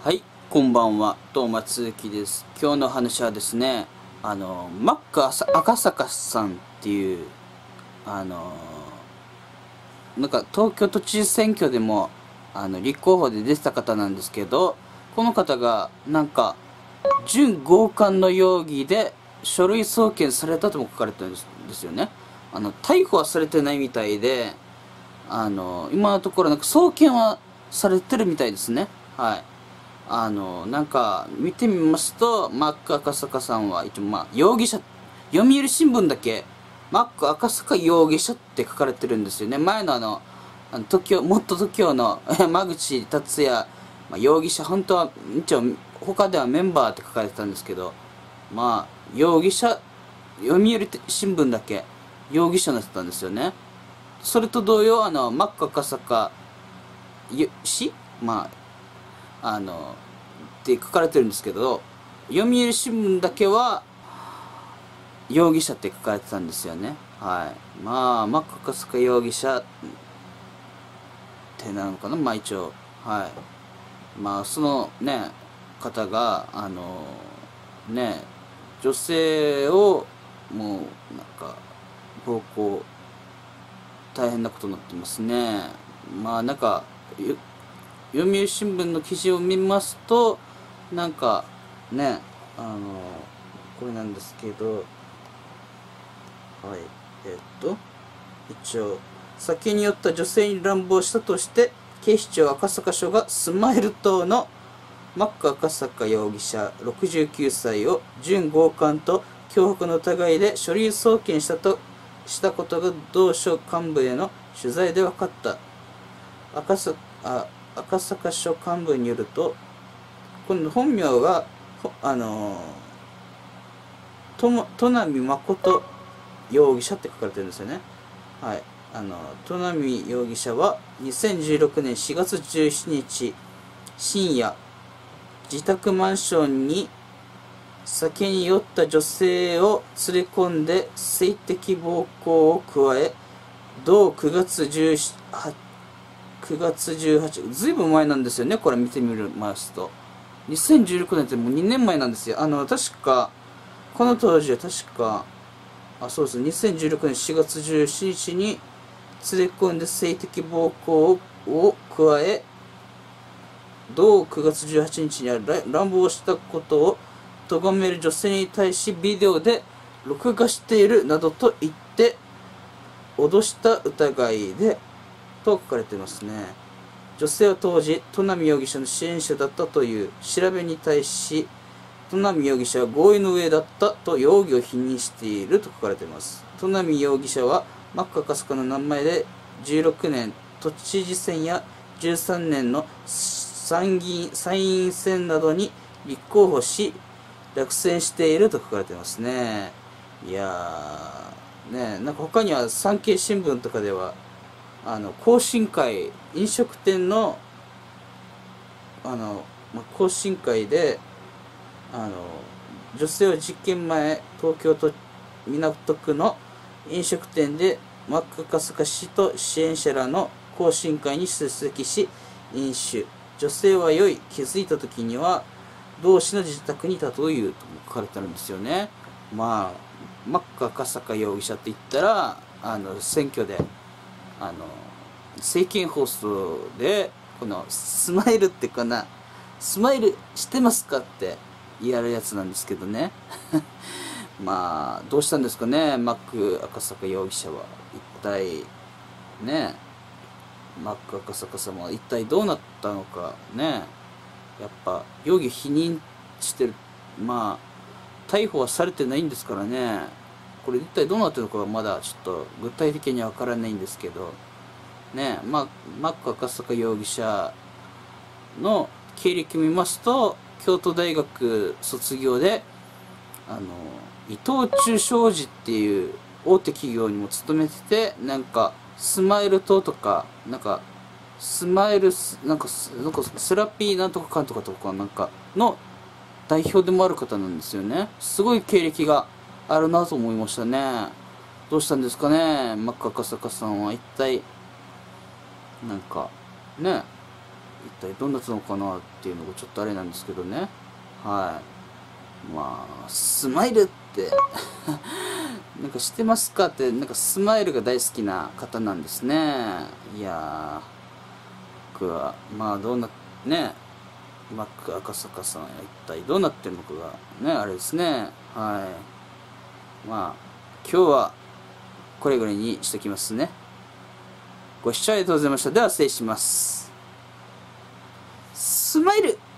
はい、こんばんは、東松幸です。今日の話はですね、マック赤坂さんっていう、あの、なんか東京都知事選挙でも、立候補で出てた方なんですけど、この方が、準強姦の容疑で書類送検されたとも書かれてるんですよね。逮捕はされてないみたいで、今のところ送検はされてるみたいですね。はい。見てみますと、マック赤坂さんは一応容疑者、読売新聞だけ、マック赤坂容疑者って書かれてるんですよね。前のもっと TOKIO の山口達也、容疑者、本当は、一応、他ではメンバーって書かれてたんですけど、容疑者、読売新聞だけ、容疑者になってたんですよね。それと同様、マック赤坂氏って書かれてるんですけど、読売新聞だけは容疑者って書かれてたんですよね。はい。マック赤坂容疑者ってなのかな、一応。はい。そのね、方が、女性を、もう、暴行、大変なことになってますね。読売新聞の記事を見ますと、ね、これなんですけど、はい、一応、酒に酔った女性に乱暴したとして、警視庁赤坂署がスマイル党のマック赤坂容疑者69歳を準強姦と脅迫の疑いで書類送検したことが同署幹部への取材で分かった。赤坂署幹部によると、この本名は、戸波誠容疑者って書かれてるんですよね。はい。戸波容疑者は2016年4月17日深夜、自宅マンションに酒に酔った女性を連れ込んで性的暴行を加え、同9月18、ずいぶん前なんですよね、これ見てみますと。2016年ってもう2年前なんですよ。確か、この当時はそうです。2016年4月17日に連れ込んで性的暴行を加え、同9月18日には乱暴したことを咎める女性に対しビデオで録画しているなどと言って脅した疑いでと書かれていますね。女性は当時、戸波容疑者の支援者だったという調べに対し、戸波容疑者は合意の上だったと容疑を否認していると書かれています。戸波容疑者はマック赤坂の名前で16年都知事選や13年の参院選などに立候補し落選していると書かれていますね。いやーね、他には産経新聞とかでは懇親会、飲食店の懇親会で女性は実験前、東京都港区の飲食店でマック赤坂氏と支援者らの懇親会に出席し飲酒。女性は酔い、気づいた時には同氏の自宅にいたというと書かれてあるんですよね。マック赤坂容疑者って言ったら選挙で政見放送でこのスマイルってかな、スマイルしてますかってやるやつなんですけどね。どうしたんですかね、マック赤坂容疑者は。一体ね、マック赤坂様は一体どうなったのかね。やっぱ容疑否認してる。逮捕はされてないんですからね。これ一体どうなってるのかはまだちょっと具体的には分からないんですけどね。マック赤坂容疑者の経歴見ますと、京都大学卒業で伊藤忠商事っていう大手企業にも勤めてて、スマイル党とかスマイルセラピーなんとかかんとかの代表でもある方なんですよね。すごい経歴があるなと思いましたね。どうしたんですかね、マック赤坂さんは。一体ね、 一体どうなったのかなっていうのがちょっとあれなんですけどね。はい。まあ、スマイルってなんか知ってますかって、なんかスマイルが大好きな方なんですね。いやー、僕は、まあどうな、ね、マック赤坂さんは一体どうなってるのかが、ね、あれですね。はい。まあ、今日はこれぐらいにしときますね。ご視聴ありがとうございました。では失礼します。スマイル